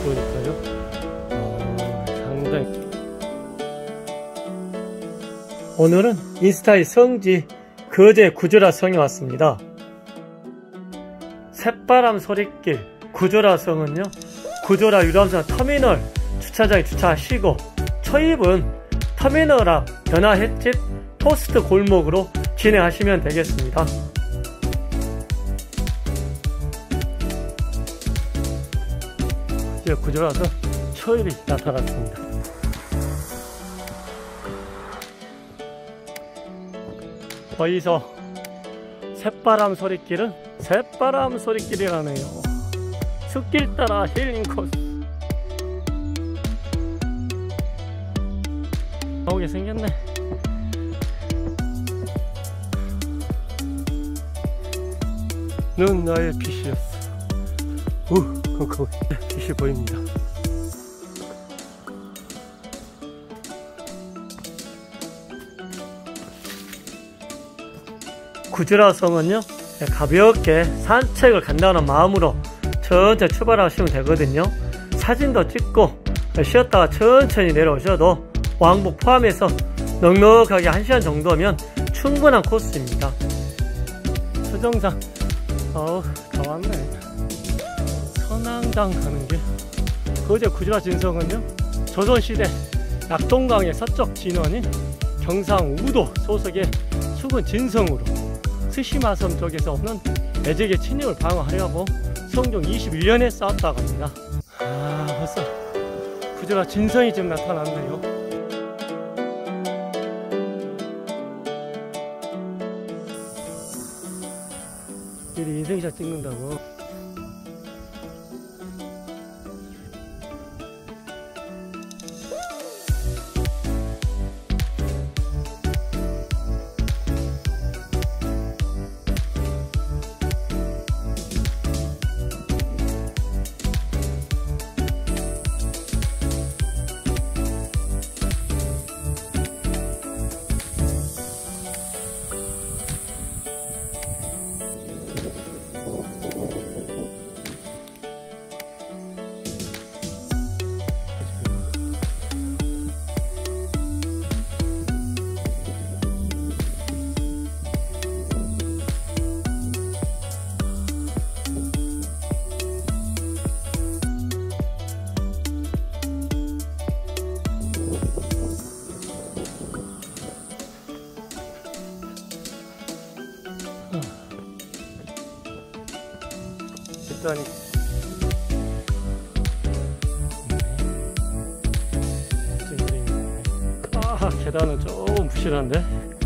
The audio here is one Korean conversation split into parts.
좋으니까요. 상당히. 오늘은 인스타의 성지 거제 구조라 성에 왔습니다. 새바람 소리길 구조라 성은요, 구조라 유람선 터미널 주차장에 주차하시고 초입은 터미널 앞 연화 횟집 토스트 골목으로 진행하시면 되겠습니다. 이제 구조라서 초입이 나타났습니다. 거기서 새바람 소리길은 새바람 소리길이라네요. 숲길 따라 힐링 코스. 나오게 생겼네. 넌 나의 빛이었어. 거기 빛이 보입니다. 구조라 성은요, 가볍게 산책을 간다는 마음으로 천천히 출발하시면 되거든요. 사진도 찍고 쉬었다가 천천히 내려오셔도 왕복 포함해서 넉넉하게 1시간 정도면 충분한 코스입니다. 수정상, 다 왔네. 선앙당 가는 길. 거제 구조라 진성은요, 조선시대 낙동강의 서쪽 진원인 경상우도 소속의 수군 진성으로 스시마섬 쪽에서 오는 애적의 침입을 방어하려고 성종 21년에 쌓았다고 합니다. 벌써 구조라 진성이 지금 나타났네요. 미리 인생샷 찍는다고. 일단 계단은 좀 부실한데.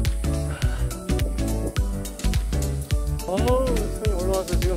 손이 올라와서 지금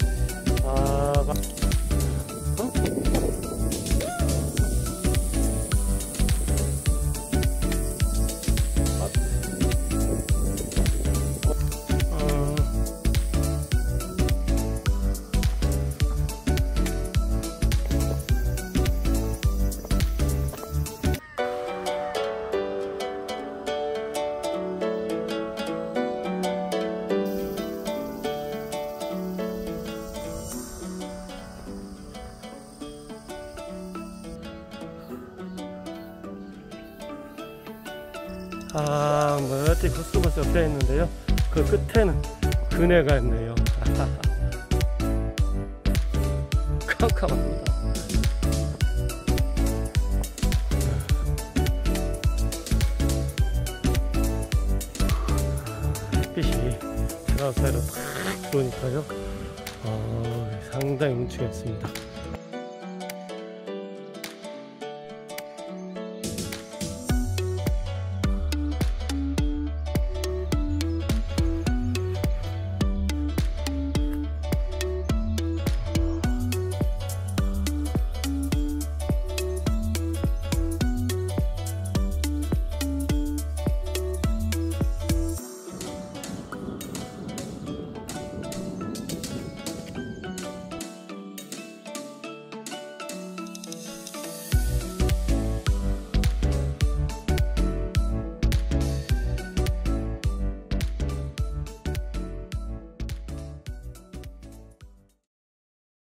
멀리 코스모스 옆에 있는데요, 그 끝에는 그네가 있네요. 깜깜합니다. 햇빛이 테라스로 탁 들어오니까요, 상당히 뭉치겠습니다.